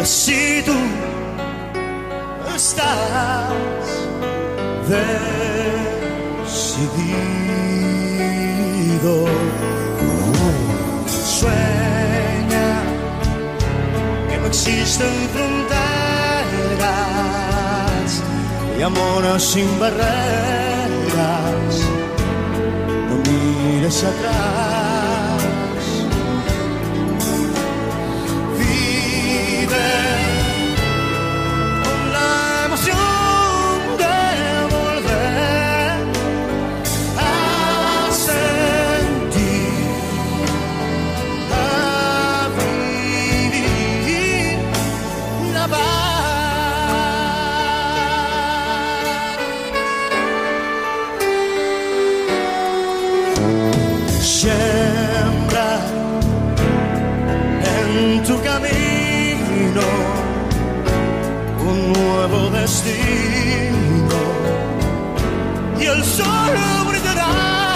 si tú estás decidido. Sueña que no existen fronteras y amor sin barreras. No mires atrás, vive con la emoción de volver a sentir, a vivir la paz. Siembra en tu camino un nuevo destino y el sol brillará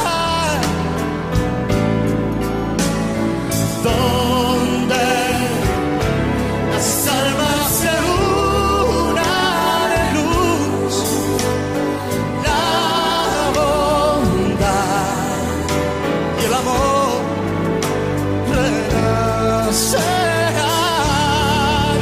donde las almas se unan en luz, la bondad y el amor renacerán.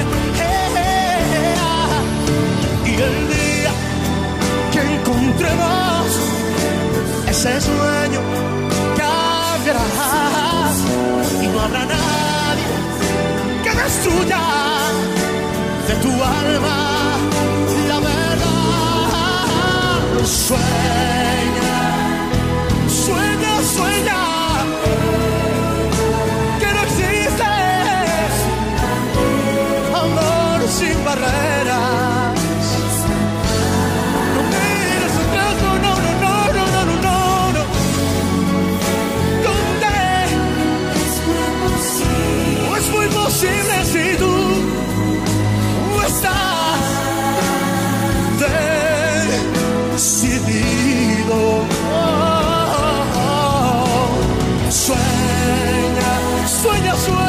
Y el día que encontremos ese sueño cambiará y no habrá nadie que destruya de tu alma la verdad. Sueña, sueña, sueña que no existe amor sin barreras. No mires atrás, no, no, no, no, no, no, no, no, no. ¿Dónde? Es muy posible si tú estás decidido. Sueña, sueña, sueña.